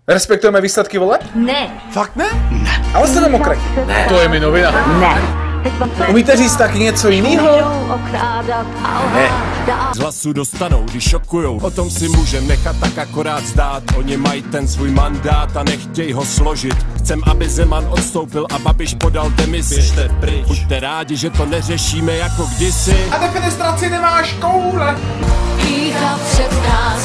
Respektujeme výsledky voleb? Ne. Fakt ne? Ne. Ale jste demokrati? Ne. To je mi novina. Ne. Umíte říct taky něco jiného? Ne. Z hlasu dostanou, když šokujou, o tom si můžem nechat tak akorát zdát. Oni mají ten svůj mandát a nechtěj ho složit. Chcem, aby Zeman odstoupil a Babiš podal demisi. Běžte pryč. Buďte rádi, že to neřešíme jako kdysi. A defenestraci nemáš koule. Pícha před nás